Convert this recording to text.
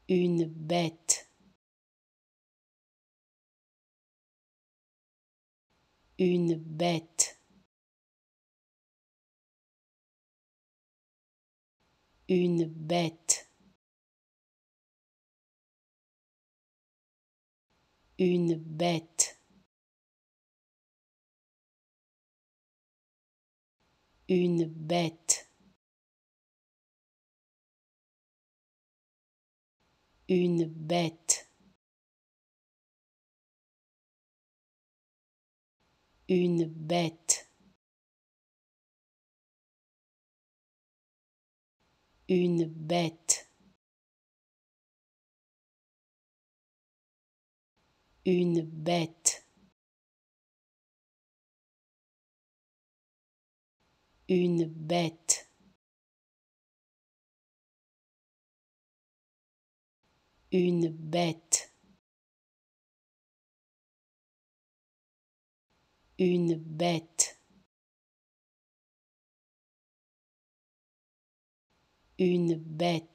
une bête, une bête, une bête, une bête, une bête, une bête, une bête, une bête, une bête, une bête, une bête, une bête, une bête.